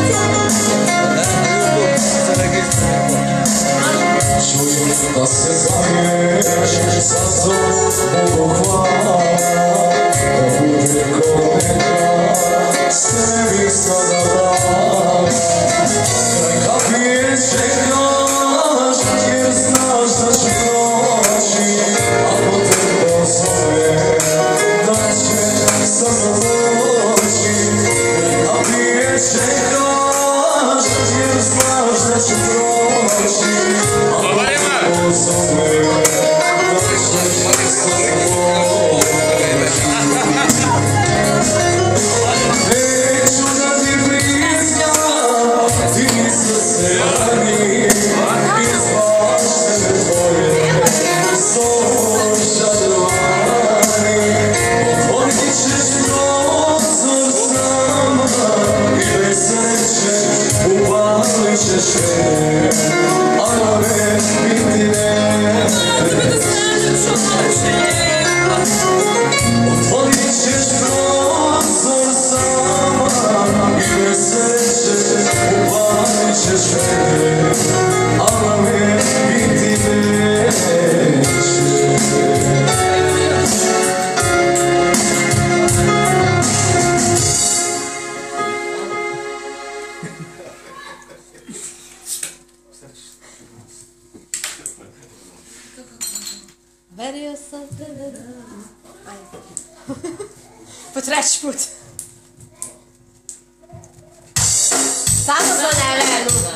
Da se zamiješ sa zobom hvala, da bude ko neka sebi sada dam. Kraj kapije čekaš jer znaš da će proći, ako te pozove da će samo doći. Kraj kapije čekaš jer znaš da će proći, ako te pozove da će samo doći. Neću da ti priznam, ti mi srce rani, izbačene tvoje zovno šadrovani. Otvoriti ćeš prozor sama i bez sreće upalit ćeš me, a na me biti neće. Otvorit ćeš prozor sama i bez sreće upalit ćeš me, a na me biti neće. Verio sam te da dam. Po treći put. Samo to ne veru.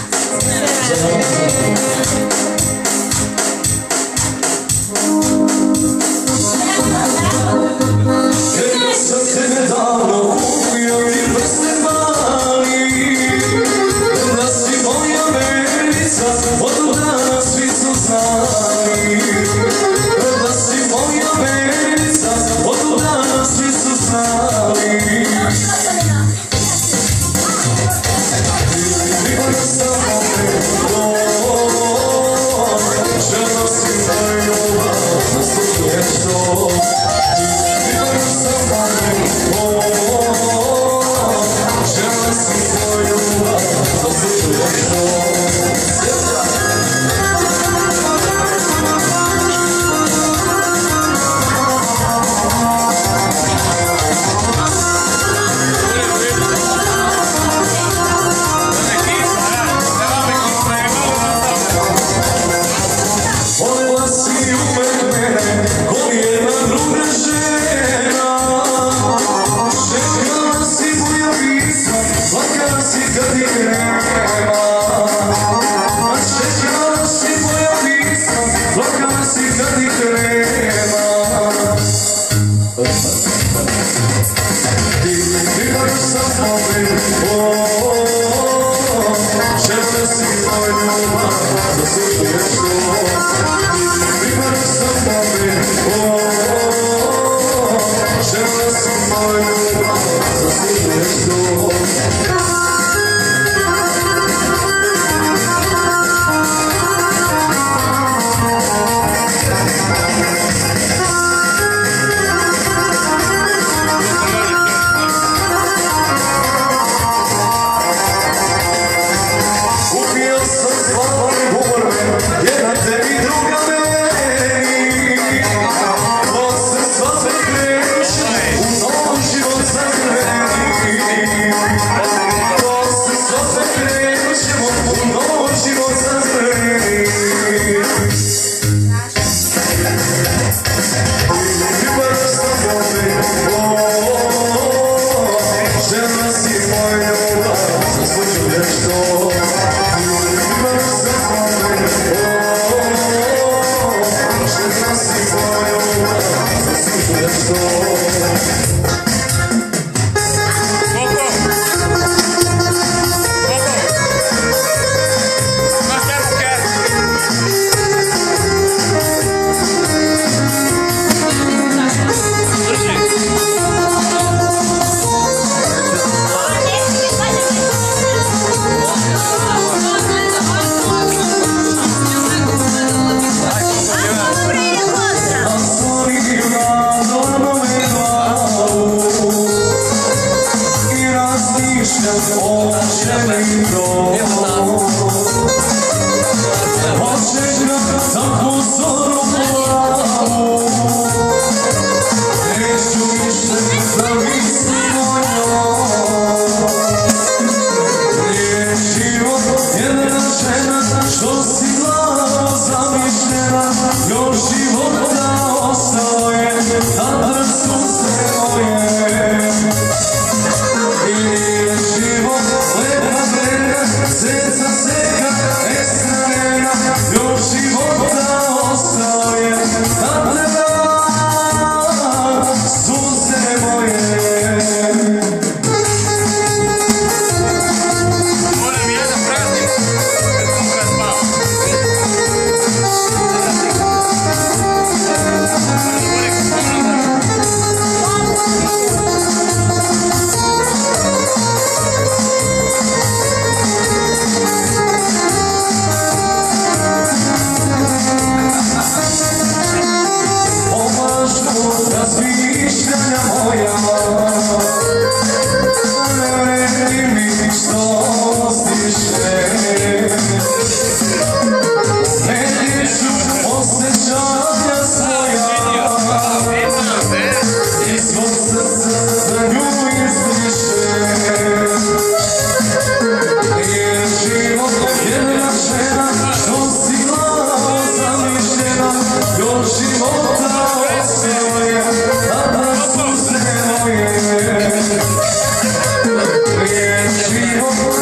Jer sam te nedavno kupio i vrste mali, da si moja verica, od dana svi su znali. Da si moja verica, od dana svi su znali. Vidio sam opet to, žena si moj ljubav, zaslužuješ to. Vidio sam opet to, žena si moj ljubav, zaslužuješ to. Volela si uvek mene, ko nijedna druga žena. Čekala si moja pisma, plakala si kad ti nema. Čekala si moja pisma, plakala si kad ti nema. Vidio sam opet to, žena si moj ljubav, zaslužuješ to. Vidio sam opet to, žena si moj ljubav, zaslužuješ to. Kupio sam slavoj borbe, jedna tebi druga meni. To se sva sve kreće, u novom život zazreni. To se sva sve kreće, u novom život zazreni. Vidio sam opet to, žena si moj ljubav, zaslužuješ to. Vidio sam opet to, žena si moj ljubav, zaslužuješ to. zamišljam očeni dom. Očekam takvu zoru plavu, neću više zamisliti o njoj. Nije život jedna žena što si glavo zamišljena, još života ostao je na suze moje. Nije život lepa gleda, srca seka, ekstremena, još života ostao je na suze moje. Razmišljanja moja, ne vredi mi što stiše, ne dišu osjećanja svoja, iz svog srca za nju izbriše. Nije život jedna žena što si glavo zamišljena, još života ostao je na suze moje. Nije život